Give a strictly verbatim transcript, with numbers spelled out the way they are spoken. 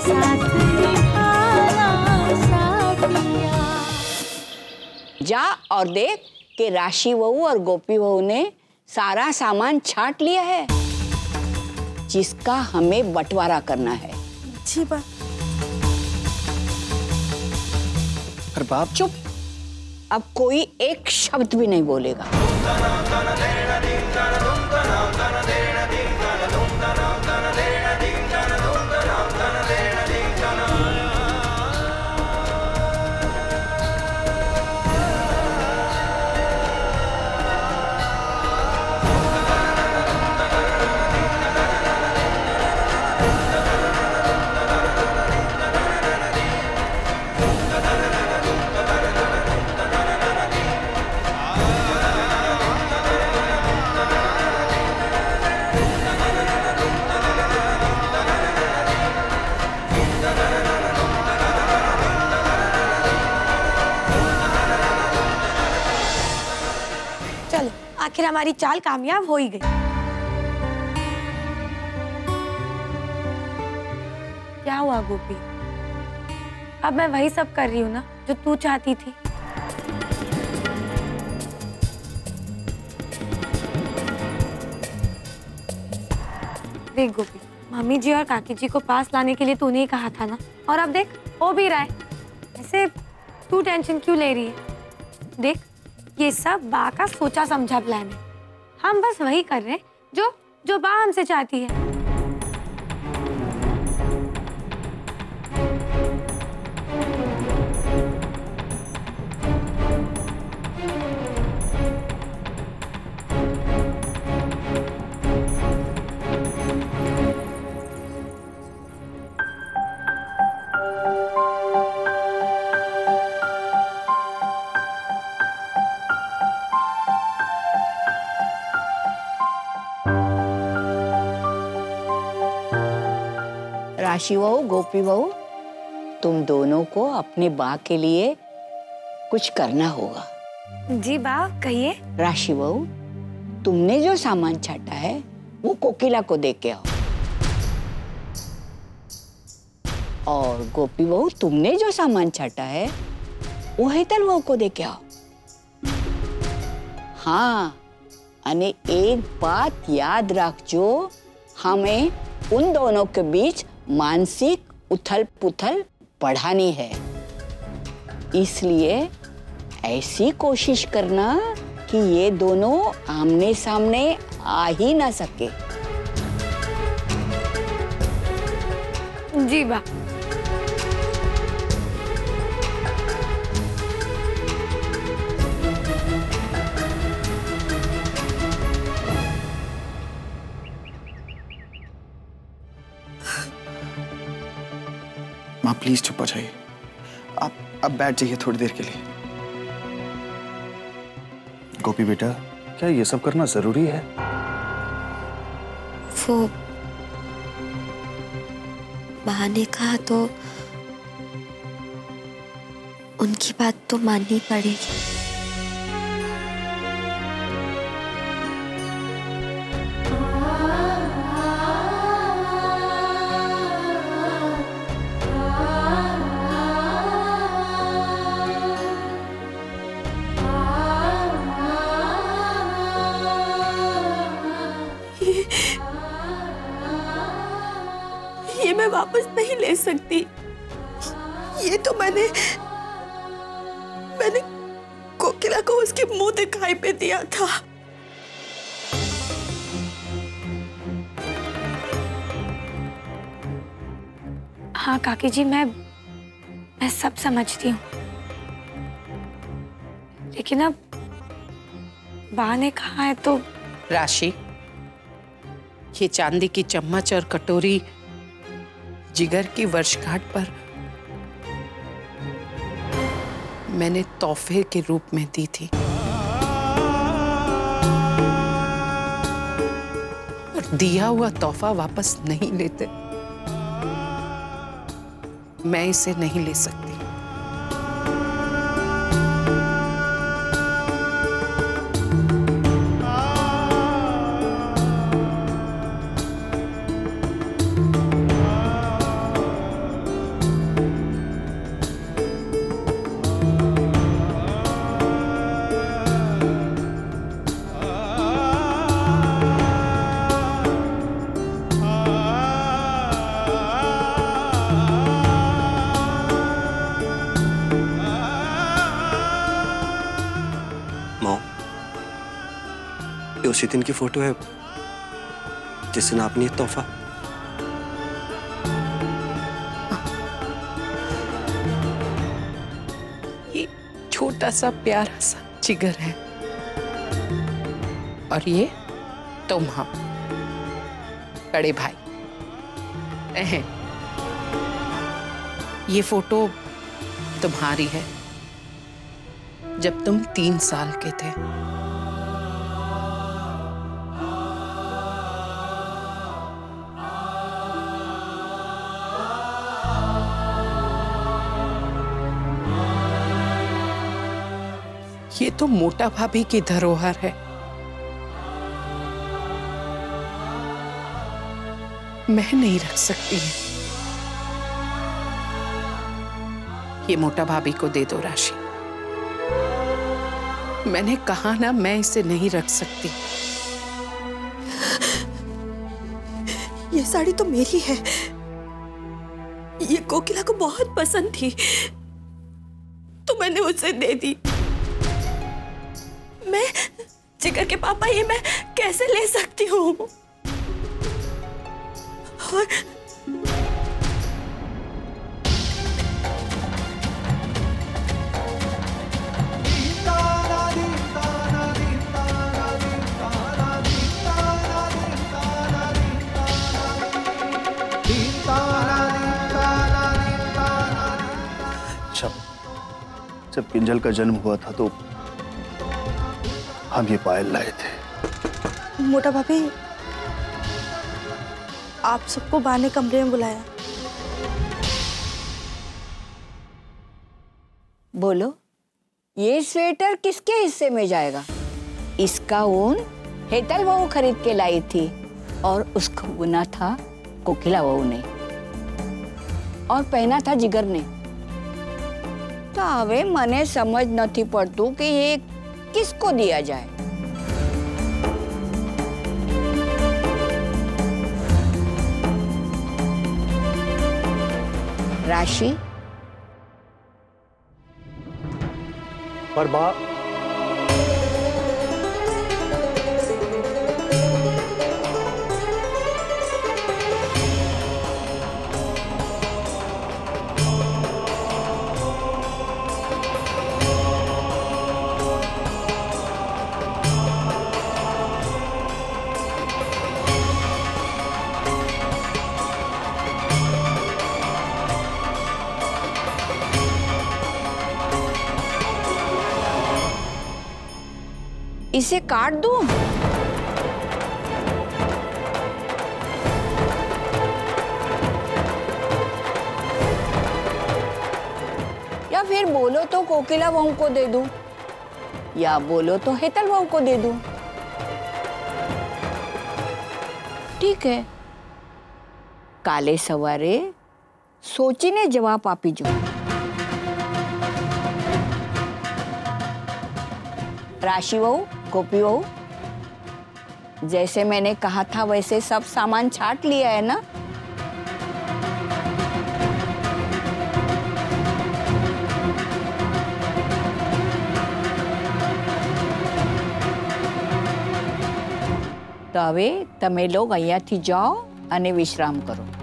साथ निभाना साथिया। जा और देख कि राशि बहू और गोपी बहू ने सारा सामान छांट लिया है जिसका हमें बंटवारा करना है। जी बा। पर बाप चुप, अब कोई एक शब्द भी नहीं बोलेगा। चलो, आखिर हमारी चाल कामयाब हो ही गई। क्या हुआ गोपी? अब मैं वही सब कर रही हूँ ना जो तू चाहती थी। देख गोपी, मम्मी जी और काकी जी को पास लाने के लिए तूने ही कहा था ना, और अब देख हो भी रहा है। ऐसे तू टेंशन क्यों ले रही है? देख, ये सब बा का सोचा समझा प्लान है। हम बस वही कर रहे हैं जो जो बा हमसे चाहती है। राशि बहू, गोपी बहू, तुम दोनों को अपने बा के लिए कुछ करना होगा। जी बा, कहिए। राशि बहू, तुमने जो सामान छाटा है वो कोकिला को दे के आओ, और गोपी बहू तुमने जो सामान छाटा है वो हेतल बहू को दे के आओ। हाँ, अने एक बात याद रखजो, हमें उन दोनों के बीच मानसिक उथल पुथल बढ़ानी है। इसलिए ऐसी कोशिश करना कि ये दोनों आमने सामने आ ही ना सके। जी बा। माँ प्लीज चुप हो जाइए। आप अब बैठ जाइए थोड़ी देर के लिए। गोपी बेटा, क्या ये सब करना जरूरी है? वो माँ ने कहा तो उनकी बात तो माननी पड़ेगी। ये मैं वापस नहीं ले सकती। ये तो मैंने मैंने कोकिला को उसके मुंह दिखाई पे दिया था। हाँ काकी जी, मैं मैं सब समझती हूँ, लेकिन अब बा ने कहा है तो। राशि, ये चांदी की चम्मच और कटोरी जिगर की वर्षगांठ पर मैंने तोहफे के रूप में दी थी, और दिया हुआ तोहफा वापस नहीं लेते। मैं इसे नहीं ले सकती। उसी दिन की फोटो है जिस दिन आपने ये तोहफा। ये छोटा सा प्यारा सा जिगर है और ये तुम हम बड़े भाई। एहे, ये फोटो तुम्हारी है जब तुम तीन साल के थे। ये तो मोटा भाभी की धरोहर है। मैं नहीं रख सकती। ये मोटा भाभी को दे दो राशि। मैंने कहा ना, मैं इसे नहीं रख सकती। ये साड़ी तो मेरी है। ये कोकिला को बहुत पसंद थी तो मैंने उसे दे दी। मैं जिगर के पापा, ये मैं कैसे ले सकती हूँ? और जब जब किंजल का जन्म हुआ था तो हम ये पायल लाए थे। मोटा भाभी, आप सबको बा ने कमरे में बुलाया। बोलो, ये स्वेटर किसके हिस्से में जाएगा? इसका ऊन हेतल बहू खरीद के लाई थी और उसको बुना था कोकिला बहू ने और पहना था जिगर ने। तो હવે મને समझ નથી પડતું कि ये किसको दिया जाए। राशि, पर बा इसे काट दूं? या फिर बोलो तो कोकिला बहू को दे दूं, या बोलो तो हेतल बहू को दे दूं। ठीक है, काले सवारे सोचीने जवाब आपी जो। राशि बहू, गोपी बहू, जैसे मैंने कहा था वैसे सब सामान छाट लिया है ना? तो હવે તમે લોગ અહીંયાથી જાઓ અને વિશ્રામ કરો।